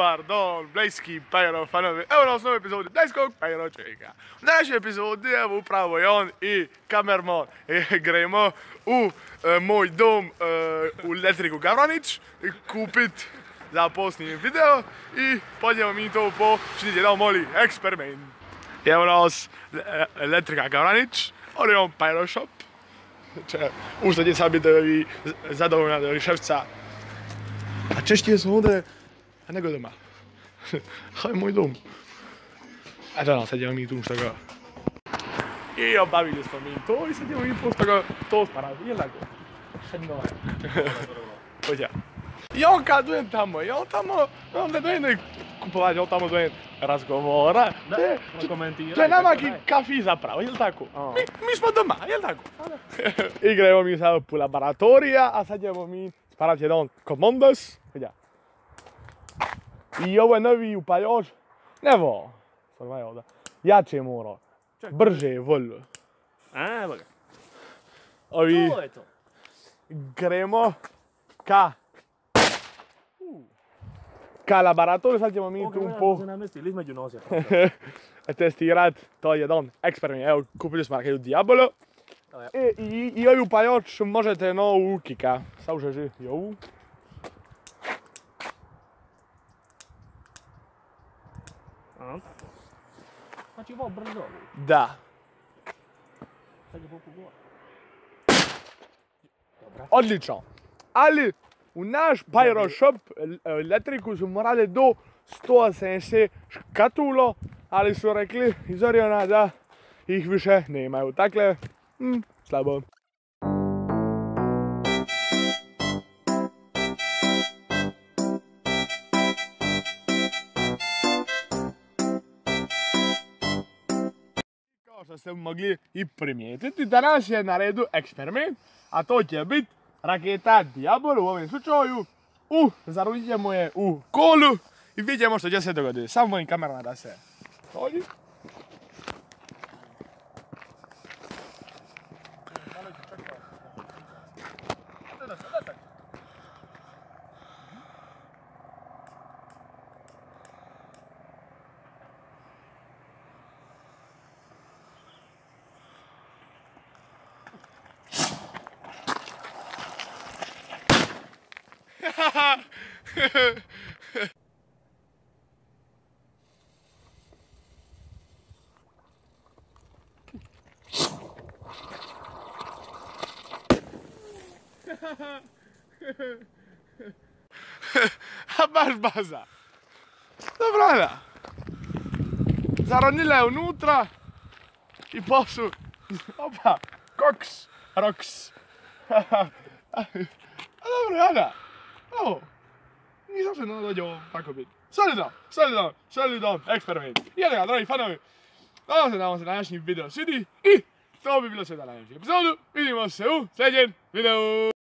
Dobar dan, blejski Pyro fanovi. Evo nas nove epizode blejskog Pyro čovjeka. U današnjoj epizodi evo upravo je on i kamerman. Gremo u moj dom u Letriku Gavranić kupit za posnije video i podjemo mi to po činiti jedan mali eksperiment. Evo nas Letrika Gavranić, on je on Pyro shop. Uslednje sad biti zadovoljna šefca. A češće sam ovdje nego doma. Haj moj dom. A da, sad idemo mi tu što ga. I obavili smo mi to i sad idemo mi posto ga to sparati. Jel' tako? Šedno je. Hođa. I on kad dojem tamo, on ne dojem kupovati, on tamo dojem razgovora. To je nama kafi zapravo, jel' tako? Mi smo doma, jel' tako? Igramo mi sad po laboratorija, a sad idemo mi sparati jedan komandos. Hođa. I ovo je novi upaljač. Evo, sad je ovdje. Jače mora. Brže volju. Evo ga. Ovi. To je to. Gremo ka laboratoriju, sad ćemo mi tu po... između nosja. testirat, to je jedan eksperiment. Evo, kupili smo raketu Diabolo. I ovi upaljač možete u Kika. Sad užeži i ovu. Znači ovo brzo. Da. Sad je popu gore. Odlično. Ali u naš Pyro shop Letriku su morali do 180 škatulo, ali su rekli iz Oriona da ih više nemaju. Dakle, slabo. Kao što ste mogli i primijetiti, danas je na redu eksperiment, a to će biti raketa Diabolo u ovom slučaju. Zarudimo je u kolu i vidimo što će se dogoditi. Samo mojim kamerama da se dođi. A baš baza. Dobro, da. Zaronila je unutra i posu. Opa, koks, roks. A dobro, Ana. Evo, nisam se dođe ovo tako biti. Solidan eksperiment. Jel' ga, dragi fanovi, ovo se nadam se današnji video svidi i to bi bilo sve za današnju epizodu. Vidimo se u sljedećem videu.